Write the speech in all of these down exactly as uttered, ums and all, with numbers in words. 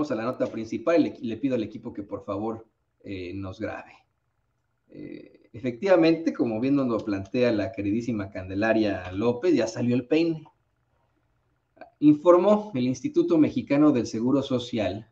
pasamos a la nota principal y le, le pido al equipo que por favor eh, nos grabe. Eh, efectivamente, como bien nos lo plantea la queridísima Candelaria López, ya salió el peine. Informó el Instituto Mexicano del Seguro Social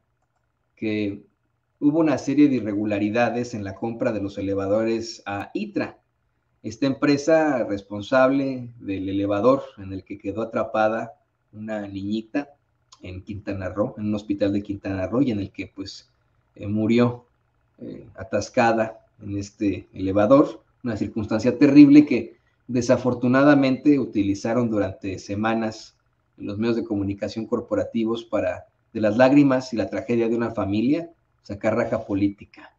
que hubo una serie de irregularidades en la compra de los elevadores a ITRA, esta empresa responsable del elevador en el que quedó atrapada una niñita en Quintana Roo, en un hospital de Quintana Roo, y en el que pues eh, murió eh, atascada en este elevador, una circunstancia terrible que desafortunadamente utilizaron durante semanas en los medios de comunicación corporativos para, de las lágrimas y la tragedia de una familia, sacar raja política.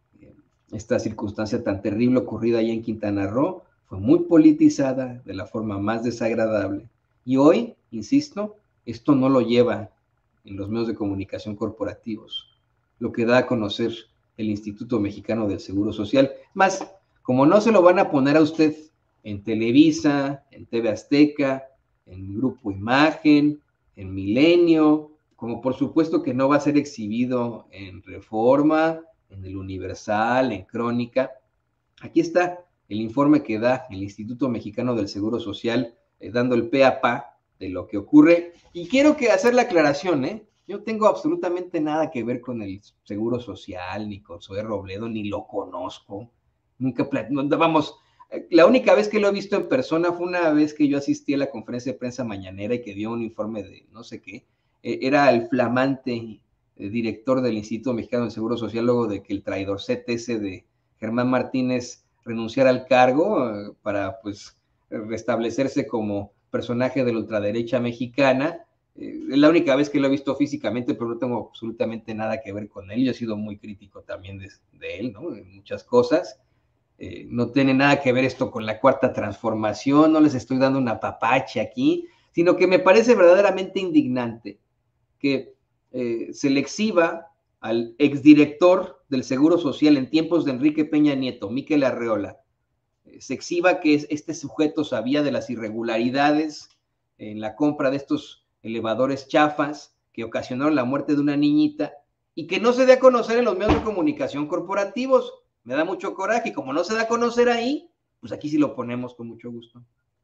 Esta circunstancia tan terrible ocurrida allá en Quintana Roo fue muy politizada de la forma más desagradable. Y hoy, insisto, esto no lo lleva en los medios de comunicación corporativos, lo que da a conocer el Instituto Mexicano del Seguro Social. Más, como no se lo van a poner a usted en Televisa, en T V Azteca, en Grupo Imagen, en Milenio, como por supuesto que no va a ser exhibido en Reforma, en el Universal, en Crónica. Aquí está el informe que da el Instituto Mexicano del Seguro Social, eh, dando el pe a pa de lo que ocurre. Y quiero que hacer la aclaración, ¿eh? Yo no tengo absolutamente nada que ver con el Seguro Social, ni con Zoé Robledo, ni lo conozco. Nunca, no, vamos, la única vez que lo he visto en persona fue una vez que yo asistí a la conferencia de prensa mañanera y que dio un informe de no sé qué. Eh, era el flamante eh, director del Instituto Mexicano del Seguro Social, luego de que el traidorcete ese de Germán Martínez renunciara al cargo eh, para pues restablecerse como personaje de la ultraderecha mexicana. Eh, es la única vez que lo he visto físicamente, pero no tengo absolutamente nada que ver con él. Yo he sido muy crítico también de, de él, ¿no? En muchas cosas. Eh, no tiene nada que ver esto con la cuarta transformación, no les estoy dando una papache aquí, sino que me parece verdaderamente indignante que eh, se le exhiba al exdirector del Seguro Social en tiempos de Enrique Peña Nieto, Miquel Arreola, eh, se exhiba que es, este sujeto sabía de las irregularidades en la compra de estos elevadores chafas que ocasionaron la muerte de una niñita y que no se dé a conocer en los medios de comunicación corporativos. Me da mucho coraje y como no se da a conocer ahí, pues aquí sí lo ponemos con mucho gusto.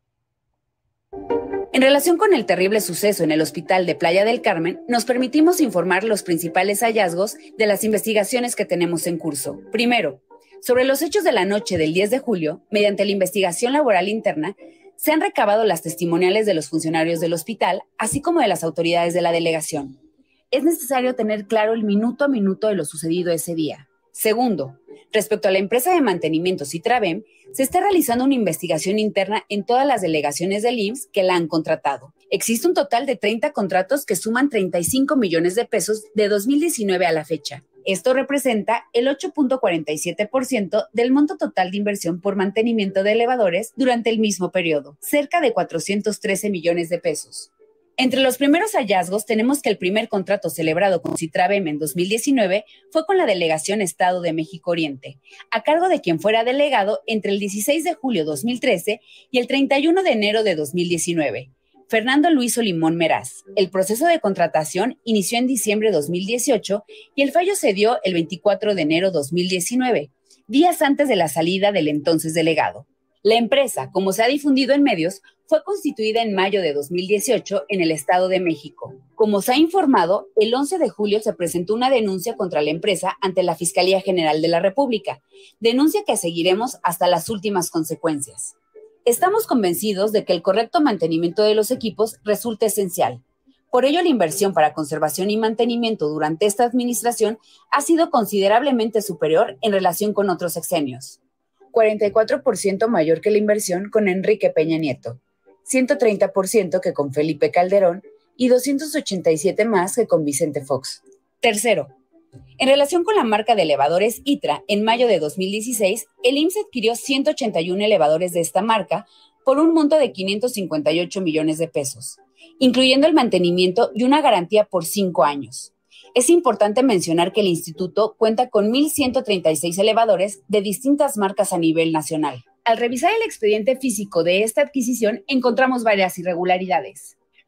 En relación con el terrible suceso en el hospital de Playa del Carmen, nos permitimos informar los principales hallazgos de las investigaciones que tenemos en curso. Primero, sobre los hechos de la noche del diez de julio, mediante la investigación laboral interna, se han recabado las testimoniales de los funcionarios del hospital, así como de las autoridades de la delegación. Es necesario tener claro el minuto a minuto de lo sucedido ese día. Segundo, respecto a la empresa de mantenimiento Citravem, se está realizando una investigación interna en todas las delegaciones del I M S S que la han contratado. Existe un total de treinta contratos que suman treinta y cinco millones de pesos de dos mil diecinueve a la fecha. Esto representa el ocho punto cuarenta y siete por ciento del monto total de inversión por mantenimiento de elevadores durante el mismo periodo, cerca de cuatrocientos trece millones de pesos. Entre los primeros hallazgos tenemos que el primer contrato celebrado con Citravem en dos mil diecinueve fue con la Delegación Estado de México Oriente, a cargo de quien fuera delegado entre el dieciséis de julio de dos mil trece y el treinta y uno de enero de dos mil diecinueve. Fernando Luis Olimón Meraz. El proceso de contratación inició en diciembre de dos mil dieciocho y el fallo se dio el veinticuatro de enero de dos mil diecinueve, días antes de la salida del entonces delegado. La empresa, como se ha difundido en medios, fue constituida en mayo de dos mil dieciocho en el Estado de México. Como se ha informado, el once de julio se presentó una denuncia contra la empresa ante la Fiscalía General de la República, denuncia que seguiremos hasta las últimas consecuencias. Estamos convencidos de que el correcto mantenimiento de los equipos resulta esencial. Por ello, la inversión para conservación y mantenimiento durante esta administración ha sido considerablemente superior en relación con otros sexenios. cuarenta y cuatro por ciento mayor que la inversión con Enrique Peña Nieto, ciento treinta por ciento que con Felipe Calderón y doscientos ochenta y siete más que con Vicente Fox. Tercero, en relación con la marca de elevadores ITRA, en mayo de dos mil dieciséis, el I M S S adquirió ciento ochenta y uno elevadores de esta marca por un monto de quinientos cincuenta y ocho millones de pesos, incluyendo el mantenimiento y una garantía por cinco años. Es importante mencionar que el instituto cuenta con mil ciento treinta y seis elevadores de distintas marcas a nivel nacional. Al revisar el expediente físico de esta adquisición, encontramos varias irregularidades.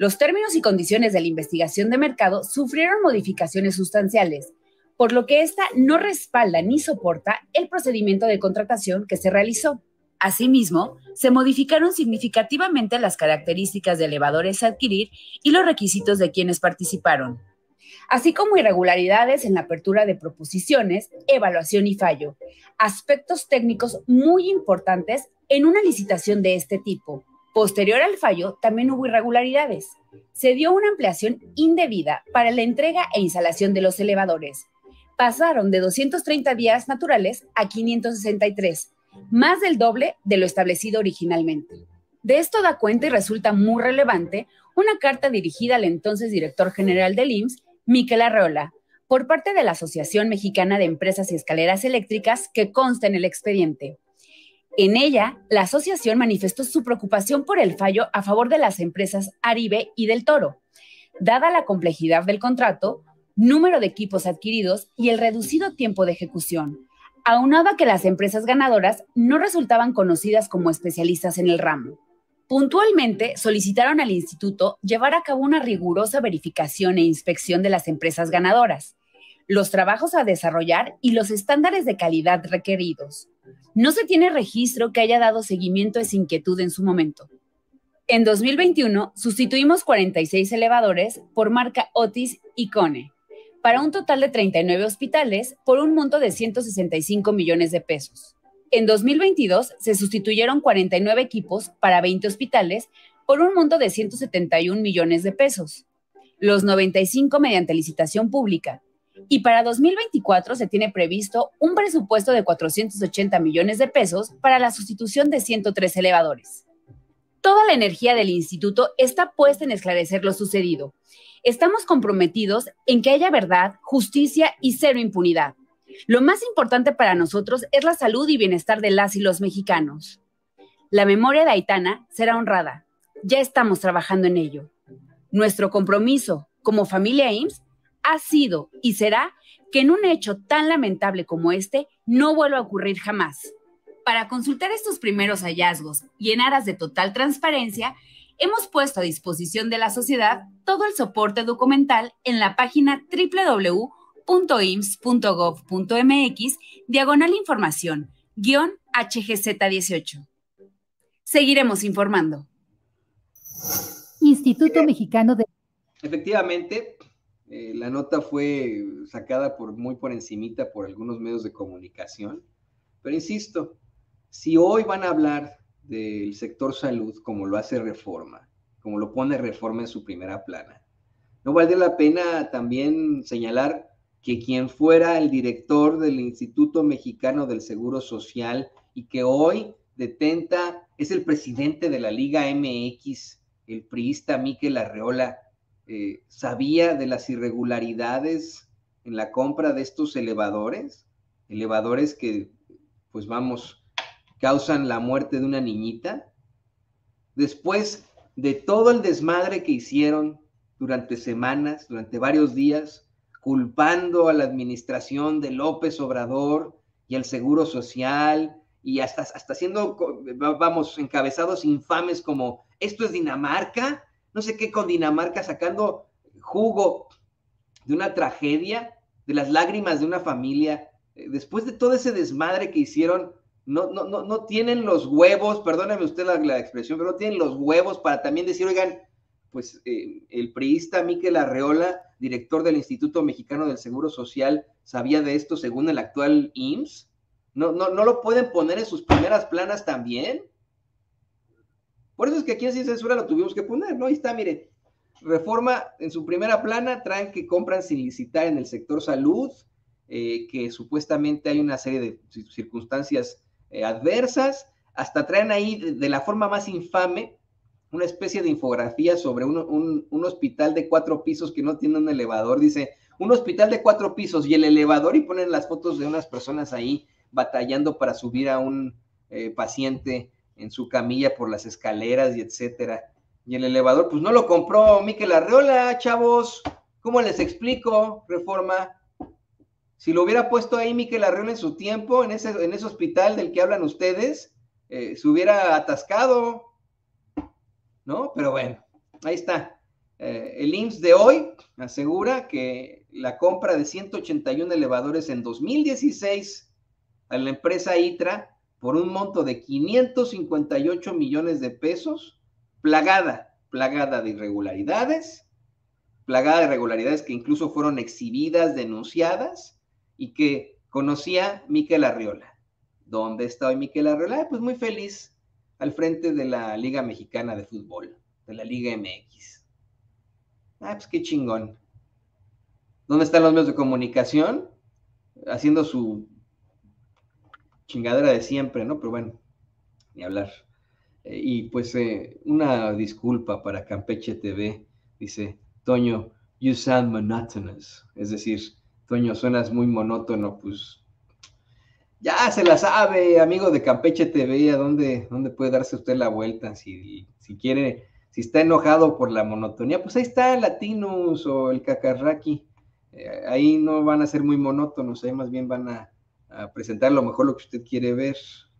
Los términos y condiciones de la investigación de mercado sufrieron modificaciones sustanciales, por lo que ésta no respalda ni soporta el procedimiento de contratación que se realizó. Asimismo, se modificaron significativamente las características de elevadores a adquirir y los requisitos de quienes participaron, así como irregularidades en la apertura de proposiciones, evaluación y fallo, aspectos técnicos muy importantes en una licitación de este tipo. Posterior al fallo, también hubo irregularidades. Se dio una ampliación indebida para la entrega e instalación de los elevadores. Pasaron de doscientos treinta días naturales a quinientos sesenta y tres, más del doble de lo establecido originalmente. De esto da cuenta y resulta muy relevante una carta dirigida al entonces director general del I M S S, Miquel Arreola, por parte de la Asociación Mexicana de Empresas y Escaleras Eléctricas, que consta en el expediente. En ella, la asociación manifestó su preocupación por el fallo a favor de las empresas Aribe y Del Toro, dada la complejidad del contrato, número de equipos adquiridos y el reducido tiempo de ejecución, aunado a que las empresas ganadoras no resultaban conocidas como especialistas en el ramo. Puntualmente, solicitaron al instituto llevar a cabo una rigurosa verificación e inspección de las empresas ganadoras, los trabajos a desarrollar y los estándares de calidad requeridos. No se tiene registro que haya dado seguimiento a esa inquietud en su momento. En dos mil veintiuno, sustituimos cuarenta y seis elevadores por marca Otis y Kone, para un total de treinta y nueve hospitales por un monto de ciento sesenta y cinco millones de pesos. En dos mil veintidós se sustituyeron cuarenta y nueve equipos para veinte hospitales por un monto de ciento setenta y un millones de pesos, los noventa y cinco mediante licitación pública. Y para dos mil veinticuatro se tiene previsto un presupuesto de cuatrocientos ochenta millones de pesos para la sustitución de ciento tres elevadores. Toda la energía del instituto está puesta en esclarecer lo sucedido. Estamos comprometidos en que haya verdad, justicia y cero impunidad. Lo más importante para nosotros es la salud y bienestar de las y los mexicanos. La memoria de Aitana será honrada. Ya estamos trabajando en ello. Nuestro compromiso como familia I M S S ha sido y será que en un hecho tan lamentable como este no vuelva a ocurrir jamás. Para consultar estos primeros hallazgos y en aras de total transparencia, hemos puesto a disposición de la sociedad todo el soporte documental en la página doble u doble u doble u punto i m s s punto gov punto m x diagonal información guión H G Z dieciocho. Seguiremos informando. Instituto Mexicano de... Efectivamente, eh, la nota fue sacada por, muy por encimita por algunos medios de comunicación, pero insisto, si hoy van a hablar del sector salud como lo hace Reforma, como lo pone Reforma en su primera plana, ¿no valdría la pena también señalar que quien fuera el director del Instituto Mexicano del Seguro Social y que hoy detenta, es el presidente de la Liga M X, el priista Miquel Arreola, eh, sabía de las irregularidades en la compra de estos elevadores? Elevadores que, pues vamos, causan la muerte de una niñita. Después de todo el desmadre que hicieron durante semanas, durante varios días, culpando a la administración de López Obrador y al Seguro Social, y hasta, hasta siendo, vamos, encabezados infames como, esto es Dinamarca, no sé qué con Dinamarca, sacando jugo de una tragedia, de las lágrimas de una familia. Después de todo ese desmadre que hicieron, no, no, no, no tienen los huevos, perdóname usted la, la expresión, pero no tienen los huevos para también decir, oigan, pues eh, el priista Miquel Arreola, director del Instituto Mexicano del Seguro Social, sabía de esto según el actual I M S S. ¿No, no, no lo pueden poner en sus primeras planas también? Por eso es que aquí en Sin Censura lo tuvimos que poner, ¿no? Ahí está, mire, Reforma en su primera plana, traen que compran sin licitar en el sector salud, eh, que supuestamente hay una serie de circunstancias eh, adversas, hasta traen ahí de, de la forma más infame una especie de infografía sobre un, un, un hospital de cuatro pisos que no tiene un elevador. Dice, un hospital de cuatro pisos y el elevador, y ponen las fotos de unas personas ahí batallando para subir a un eh, paciente en su camilla por las escaleras y etcétera. Y el elevador, pues no lo compró Miquel Arreola, chavos. ¿Cómo les explico, Reforma? Si lo hubiera puesto ahí Miquel Arreola en su tiempo, en ese, en ese hospital del que hablan ustedes, eh, se hubiera atascado, ¿no? Pero bueno, ahí está. Eh, el I M S S de hoy asegura que la compra de ciento ochenta y uno elevadores en dos mil dieciséis a la empresa ITRA por un monto de quinientos cincuenta y ocho millones de pesos, plagada, plagada de irregularidades, plagada de irregularidades que incluso fueron exhibidas, denunciadas, y que conocía Mikel Arriola. ¿Dónde está hoy Mikel Arriola? Pues muy feliz al frente de la Liga Mexicana de Fútbol, de la Liga M X. Ah, pues qué chingón. ¿Dónde están los medios de comunicación? Haciendo su chingadera de siempre, ¿no? Pero bueno, ni hablar. Eh, y pues eh, una disculpa para Campeche T V. Dice, Toño, you sound monotonous. Es decir, Toño, suenas muy monótono. Pues ya se la sabe, amigo de Campeche T V, a dónde, dónde puede darse usted la vuelta. Si, si quiere, si está enojado por la monotonía, pues ahí está Latinus o el Cacarraqui. Eh, ahí no van a ser muy monótonos, ahí más bien van a, a presentar lo mejor lo que usted quiere ver.